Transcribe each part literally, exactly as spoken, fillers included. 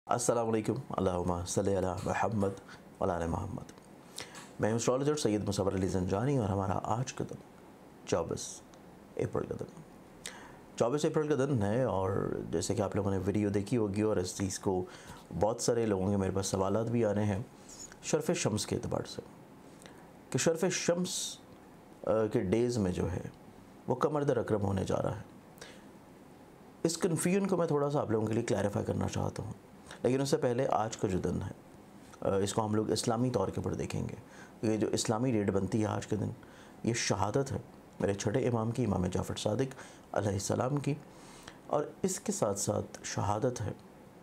अस्सलाम वालेकुम, अल्लाहुम्मा सल्ली अला मुहम्मद व अला मोहम्मद। मैं हूं एस्ट्रोलॉजर सैयद मुसव्वर अली ज़ंजानी और हमारा आज का दिन चौबीस अप्रैल का दिन चौबीस अप्रैल का दिन है। और जैसे कि आप लोगों ने वीडियो देखी होगी और इस चीज़ को बहुत सारे लोगों के मेरे पास सवालात भी आ रहे हैं शर्फ़ शम्स के अतबार से कि शर्फ़ शम्स के डेज़ में जो है वो कमर दर अकरम होने जा रहा है। इस कन्फ्यूजन को मैं थोड़ा सा आप लोगों के लिए क्लैरिफाई करना चाहता हूँ, लेकिन उससे पहले आज का जो दिन है इसको हम लोग इस्लामी तौर के ऊपर देखेंगे। ये जो इस्लामी डेट बनती है आज के दिन, ये शहादत है मेरे छठे इमाम की, इमाम जाफ़र सादिक अलैहिस्सलाम की, और इसके साथ साथ शहादत है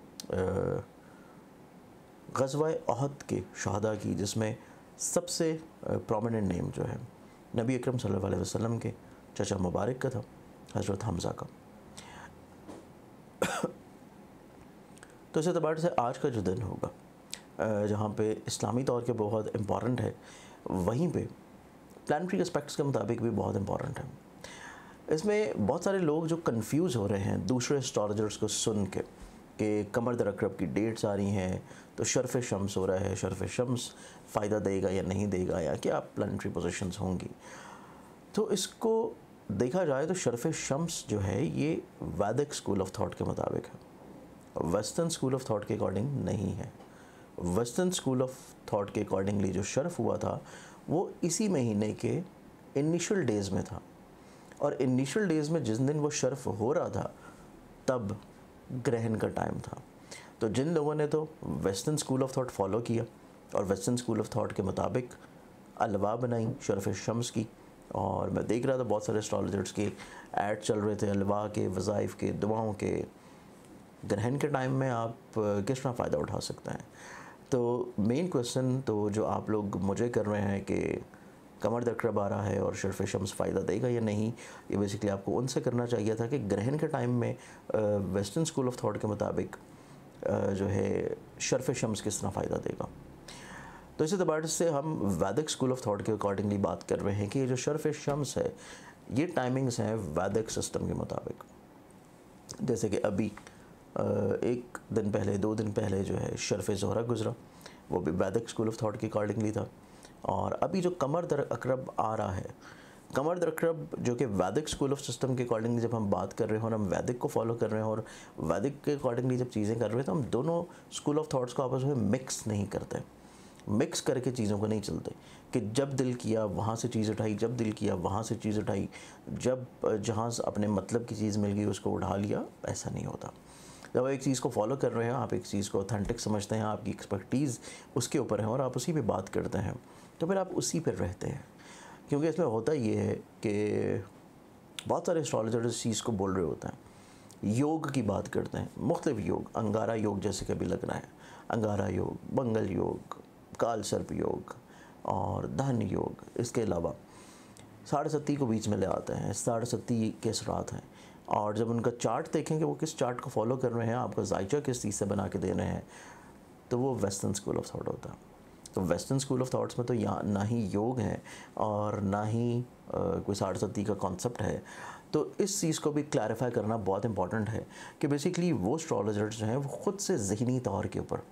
ग़ज़वा अहद के शहदा की, जिसमें सबसे प्रोमिनेंट नेम जो है नबी अकरम सल्लल्लाहु अलैहि वसल्लम के चचा मुबारक का था, हज़रत हमज़ा का। तो इस एतबार से आज का जो दिन होगा, जहाँ पे इस्लामी तौर के बहुत इम्पॉर्टेंट है, वहीं पे प्लानिटरी एस्पेक्ट्स के मुताबिक भी बहुत इम्पॉर्टेंट है। इसमें बहुत सारे लोग जो कंफ्यूज हो रहे हैं दूसरे एस्ट्रोलॉजर्स को सुन के कि कमर दर अकरब की डेट्स आ रही हैं तो शर्फ़ शम्स हो रहा है, शर्फ़ शम्स फ़ायदा देगा या नहीं देगा, या क्या प्लानिटरी पोजीशंस होंगी। तो इसको देखा जाए तो शर्फ़ शम्स जो है ये वैदिक स्कूल ऑफ थॉट के मुताबिक है, वेस्टर्न स्कूल ऑफ थॉट के अकॉर्डिंग नहीं है। वेस्टर्न स्कूल ऑफ थॉट के अकॉर्डिंगली जो शर्फ़ हुआ था वो इसी महीने के इनिशियल डेज़ में था, और इनिशियल डेज़ में जिस दिन वो शर्फ़ हो रहा था तब ग्रहण का टाइम था। तो जिन लोगों ने तो western school of thought follow किया और वेस्टर्न स्कूल ऑफ थॉट के मुताबिक अलवा बनाई शर्फ़ शम्स की, और मैं देख रहा था बहुत सारे एस्ट्रोलॉजर्स के ऐड चल रहे थे अलवा के, वज़ाइफ के, दुआओं के, ग्रहण के टाइम में आप किस तरह फ़ायदा उठा सकते हैं। तो मेन क्वेश्चन तो जो आप लोग मुझे कर रहे हैं कि कमर दर अकरब आ रहा है और शर्फ़ शम्स फ़ायदा देगा या नहीं, ये बेसिकली आपको उनसे करना चाहिए था कि ग्रहण के टाइम में वेस्टर्न स्कूल ऑफ थॉट के मुताबिक जो है शर्फ़ शम्स किस तरह फ़ायदा देगा। तो इसी एतबार से हम वैदिक स्कूल ऑफ थॉट के अकॉर्डिंगली बात कर रहे हैं कि ये जो शर्फ़ शम्स है ये टाइमिंग्स हैं वैदिक सिस्टम के मुताबिक। जैसे कि अभी एक दिन पहले, दो दिन पहले जो है शर्फ़ ज़ोहरा गुज़रा, वो भी वैदिक स्कूल ऑफ थॉट के अकॉर्डिंगली था। और अभी जो कमर दर अकरब आ रहा है, कमर दर अकरब जो कि वैदिक स्कूल ऑफ सिस्टम के अकॉर्डिंगली जब हम बात कर रहे हैं और हम वैदिक को फॉलो कर रहे हैं और वैदिक के अकॉर्डिंगली जब चीज़ें कर रहे हैं, तो हम दोनों स्कूल ऑफ थॉट्स को आपस में मिक्स नहीं करते, मिक्स करके चीज़ों को नहीं चलते कि जब दिल किया वहाँ से चीज़ उठाई, जब दिल किया वहाँ से चीज़ उठाई, जब जहाँ अपने मतलब की चीज़ मिल गई उसको उठा लिया। ऐसा नहीं होता। जब आप एक चीज़ को फॉलो कर रहे हैं, आप एक चीज़ को ऑथेंटिक समझते हैं, आपकी एक्सपर्टीज़ उसके ऊपर है और आप उसी पे बात करते हैं, तो फिर आप उसी पर रहते हैं। क्योंकि इसमें होता ये है कि बहुत सारे एस्ट्रोलॉजर्स इस चीज़ को बोल रहे होते हैं, योग की बात करते हैं, मुख्तलिफ योग, अंगारा योग जैसे कभी लग रहा है, अंगारा योग, मंगल योग, काल सर्प योग और धन योग। इसके अलावा साढ़े सत्ती को बीच में ले आते हैं, साढ़े सत्ती के असरात हैं, और जब उनका चार्ट देखेंगे वो किस चार्ट को फॉलो कर रहे हैं, आपका जायचा किस चीज़ से बना के दे रहे हैं, तो वो वेस्टर्न स्कूल ऑफ थॉट होता है। तो वेस्टर्न स्कूल ऑफ थॉट्स में तो यहाँ ना ही योग है और ना ही आ, कोई साढ़े सत्ती का कॉन्सेप्ट है। तो इस चीज़ को भी क्लैरिफाई करना बहुत इंपॉर्टेंट है कि बेसिकली वो एस्ट्रोलॉजर्स जो हैं वो ख़ुद से ज़हनी तौर के ऊपर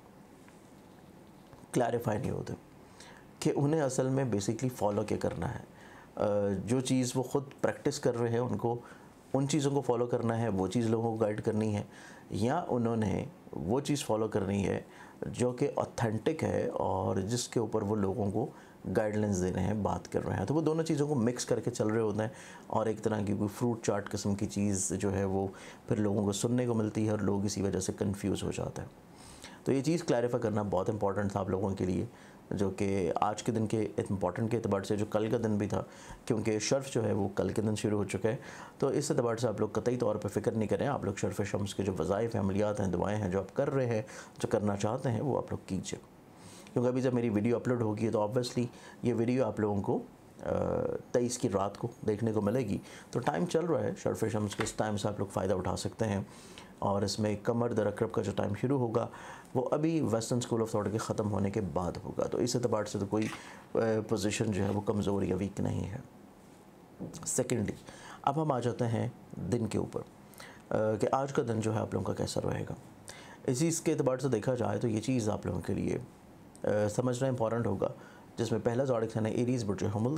क्लैरिफाई नहीं होते कि उन्हें असल में बेसिकली फ़ॉलो क्या करना है। जो चीज़ वो ख़ुद प्रैक्टिस कर रहे हैं उनको उन चीज़ों को फॉलो करना है, वो चीज़ लोगों को गाइड करनी है, या उन्होंने वो चीज़ फॉलो करनी है जो कि ऑथेंटिक है और जिसके ऊपर वो लोगों को गाइडलाइंस दे रहे हैं, बात कर रहे हैं। तो वो दोनों चीज़ों को मिक्स करके चल रहे होते हैं और एक तरह की कोई फ्रूट चाट किस्म की चीज़ जो है वो फिर लोगों को सुनने को मिलती है और लोग इसी वजह से कन्फ्यूज़ हो जाते हैं। तो ये चीज़ क्लैरिफाई करना बहुत इंपॉर्टेंट था आप लोगों के लिए, जो कि आज के दिन के इम्पॉर्टेंट के अतबार से जो कल का दिन भी था, क्योंकि शर्फ़ जो है वो कल के दिन शुरू हो चुका है। तो इस अतबार से आप लोग कतई तौर पर फ़िक्र नहीं करें, आप लोग शर्फ़ शम्स के जो वज़ाइफ हैं, अमलियात हैं, दुआएँ हैं जो आप कर रहे हैं, जो करना चाहते हैं, वो आप लोग कीजिए। क्योंकि अभी जब मेरी वीडियो अपलोड होगी तो ऑब्वियसली ये वीडियो आप लोगों को तेईस की रात को देखने को मिलेगी। तो टाइम चल रहा है शर्फ़ शम्स के, इस टाइम से आप लोग फ़ायदा उठा सकते हैं। और इसमें कमर दर अकरब का जो टाइम शुरू होगा वो अभी वेस्टर्न स्कूल ऑफ थॉट के ख़त्म होने के बाद होगा। तो इस एतबार से तो कोई पोजीशन जो है वो कमज़ोर या वीक नहीं है। सेकेंडली, अब हम आ जाते हैं दिन के ऊपर कि आज का दिन जो है आप लोगों का कैसा रहेगा। इसी इसके एतबार से देखा जाए तो ये चीज़ आप लोगों के लिए आ, समझना इंपॉर्टेंट होगा, जिसमें पहला ज़ोडिक साइन है एरीज़ बुर्ज हमल,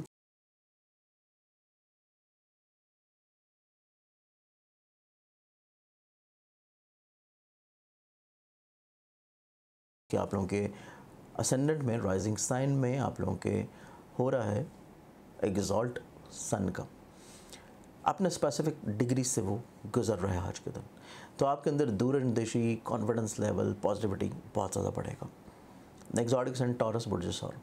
कि आप लोगों के असेंडेंट में राइजिंग साइन में आप लोगों के हो रहा है एग्जॉल्ट सन का, अपने स्पेसिफिक डिग्री से वो गुजर रहा है आज के दिन। तो आपके अंदर दूरंदेशी, कॉन्फिडेंस लेवल, पॉजिटिविटी बहुत ज़्यादा बढ़ेगा। नेक्स्ट ज़ोडिक साइन टॉरस बुर्ज सौर,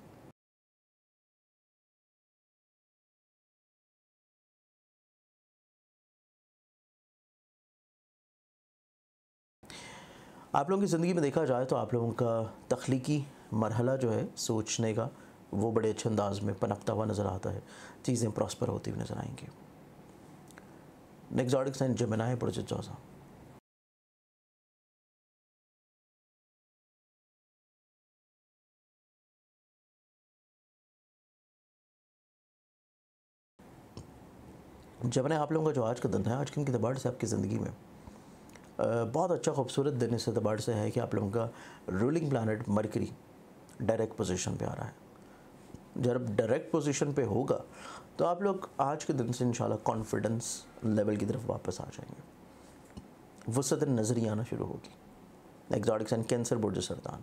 आप लोगों की ज़िंदगी में देखा जाए तो आप लोगों का तख्लीकी मरहला जो है सोचने का, वो बड़े अच्छे अंदाज में पनपता हुआ नज़र आता है, चीज़ें प्रॉस्पर होती हुई नज़र आएंगी। नेक्स्ट ज़ोडिक साइन जेमिनी बुर्ज जौज़ा, जेमिनी आप लोगों का जो आज का दिन है, आज के दिन के एतबार से आपकी ज़िंदगी में बहुत अच्छा खूबसूरत दिन इस एतबार से है कि आप लोगों का ruling planet Mercury direct position पे आ रहा है। जब डायरेक्ट पोजीशन पे होगा तो आप लोग आज के दिन से इंशाल्लाह कॉन्फिडेंस लेवल की तरफ वापस आ जाएंगे, वसअत नज़री आना शुरू होगी। नेक्स्ट ज़ोडिक साइन कैंसर बुर्ज सरदान,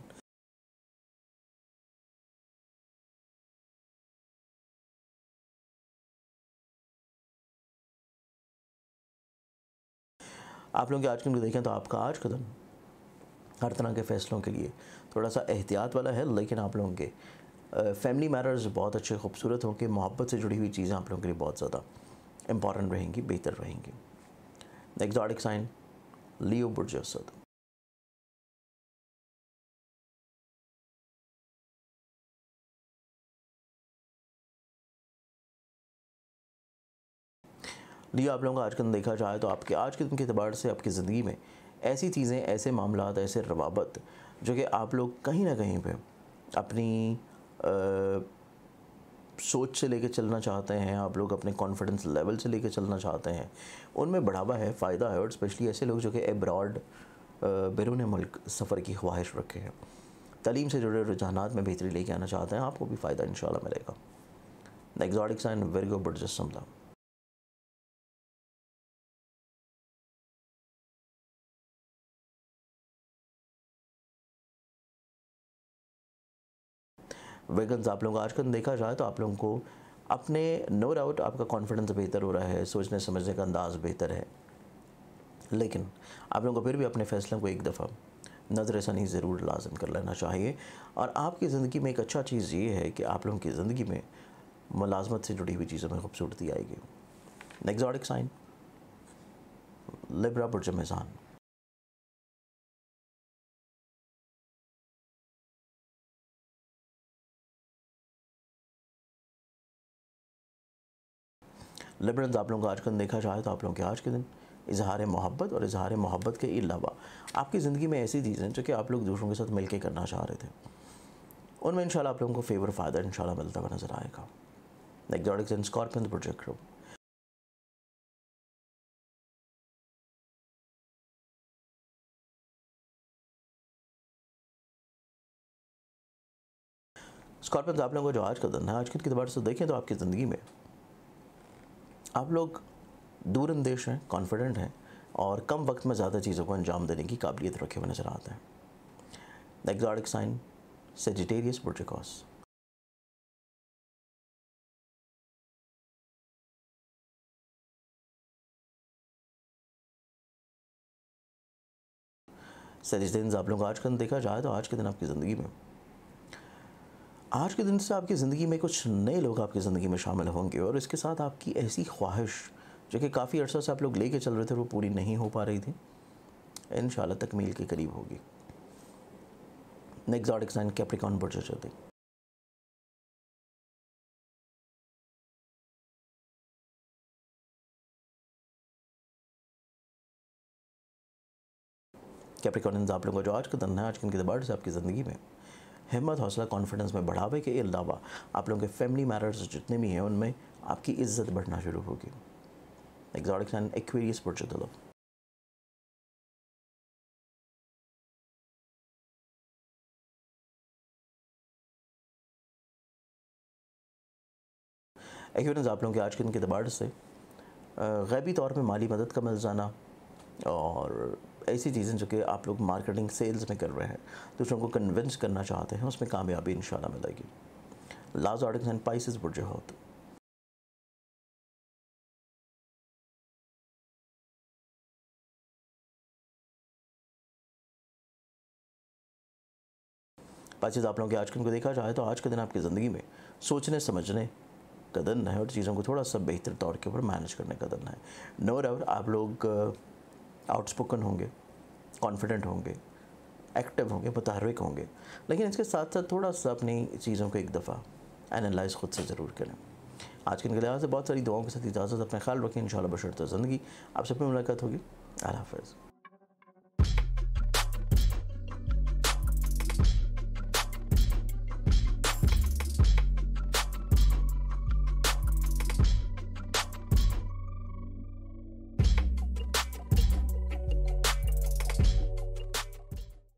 आप लोग आज के दिन देखें तो आपका आज का दिन हर तरह के फ़ैसलों के लिए थोड़ा सा एहतियात वाला है, लेकिन आप लोगों के फैमिली मैटर्स बहुत अच्छे खूबसूरत होंगे, मोहब्बत से जुड़ी हुई चीज़ें आप लोगों के लिए बहुत ज़्यादा इंपॉर्टेंट रहेंगी, बेहतर रहेंगी। नेक्स्ट ज़ोडिक साइन लियो बुर्ज असद, लियो आप लोगों का आज का दिन देखा जाए तो आपके आज के दिन के अतबार से आपकी ज़िंदगी में ऐसी चीज़ें, ऐसे मामलात, ऐसे रवाबत जो कि आप लोग कहीं ना कहीं पे अपनी आ, सोच से लेके चलना चाहते हैं, आप लोग अपने कॉन्फिडेंस लेवल से लेके चलना चाहते हैं, उनमें बढ़ावा है, फ़ायदा है। और स्पेशली ऐसे लोग जो कि एब्रॉड बैरून मुल्क सफ़र की ख्वाहिश रखे हैं, तालीम से जुड़े रुझानात में बेहतरी लेके आना चाहते हैं, आपको भी फ़ायदा इंशाल्लाह मिलेगा। नेक्स्ट ज़ोडिक साइन विर्गो बुर्ज समदा, वेगन्स आप लोगों को आज का दिन देखा जाए तो आप लोगों को अपने नो डाउट आपका कॉन्फिडेंस बेहतर हो रहा है, सोचने समझने का अंदाज़ बेहतर है, लेकिन आप लोगों को फिर भी अपने फ़ैसलों को एक दफ़ा नज़र षनी ज़रूर लाज़िम कर लेना चाहिए। और आपकी ज़िंदगी में एक अच्छा चीज़ ये है कि आप लोगों की ज़िंदगी में मुलाजमत से जुड़ी हुई चीज़ों में खूबसूरती आएगी। नेक्स्ट ज़ोडिक साइन लिब्रा बुर्ज मीज़ान, लिबरल्स आप लोगों को आज का दिन देखा जाए तो आप लोगों के आज के दिन इजहार मोहब्बत और इजहार मोहब्बत के अलावा आपकी ज़िंदगी में ऐसी चीज़ें जो कि आप लोग दूसरों के साथ मिलकर करना चाह रहे थे, उनमें इंशाल्लाह आप लोगों को फेवर फ़ायदा इंशाल्लाह मिलता हुआ नज़र आएगा। नेक्स्ट ज़ोडिक साइन स्कॉर्पियन प्रोजेक्ट, स्कॉर्पियन आप लोगों को जो आज का दिन है, आज के एतबार से देखें तो आपकी ज़िंदगी में आप लोग दूर अंदेश हैं, कॉन्फिडेंट हैं और कम वक्त में ज़्यादा चीज़ों को अंजाम देने की काबिलियत रखे हुए नज़र आते हैं। नेक्स्ट ज़ोडिक साइन सेजिटेरियस बुर्जिकॉस, सेजिटेरियंस आप लोगों को आज का दिन देखा जाए तो आज के दिन आपकी ज़िंदगी में, आज के दिन से आपकी ज़िंदगी में कुछ नए लोग आपकी ज़िंदगी में शामिल होंगे और इसके साथ आपकी ऐसी ख्वाहिश जो कि काफ़ी अर्सा से आप लोग लेके चल रहे थे, वो पूरी नहीं हो पा रही थी, इंशाल्लाह तकमील के करीब होगी। नेक्स्ट ज़ोडिक साइन कैप्रिकॉर्न बुर्ज ज्योति, कैप्रिकॉर्न आप लोगों को जो आज का दिन है, आज के दिन के एतबार से आपकी ज़िंदगी में हिम्मत, हौसला, कॉन्फिडेंस में बढ़ावे के अलावा आप लोगों के फैमिली मैटर्स जितने भी हैं उनमें आपकी इज्जत बढ़ना शुरू होगी। नेक्स्ट ज़ोडिक साइन एक्वेरियस बुर्ज तुला, एक्यूरेंस आप लोगों के आज के दिन के अतबार से गैबी तौर पे माली मदद का मिल जाना और ऐसी चीज़ें जो कि आप लोग मार्केटिंग सेल्स में कर रहे हैं, दूसरों को कन्विंस करना चाहते हैं, उसमें कामयाबी इंशाल्लाह मिलेगी। लास्ट आर्टिकल एंड पाइसेस बुर्ज होत। पाइसेस आप लोगों के आज के दिन को देखा जाए तो आज के दिन आपकी ज़िंदगी में सोचने समझने का दिन है और चीज़ों को थोड़ा सा बेहतर तौर के ऊपर मैनेज करने का दिन है। नो डाउट आप लोग आउटस्पोकन होंगे, कॉन्फिडेंट होंगे, एक्टिव होंगे, मुतहर्रिक होंगे, लेकिन इसके साथ साथ थोड़ा सा अपनी चीज़ों को एक दफ़ा एनालाइज खुद से ज़रूर करें। आज के लिहाज से बहुत सारी दुआओं के साथ इजाज़त, अपना ख्याल रखें। इंशाल्लाह बशर्ते ज़िंदगी आपसे फिर मुलाकात होगी। अल्लाह हाफ़िज़।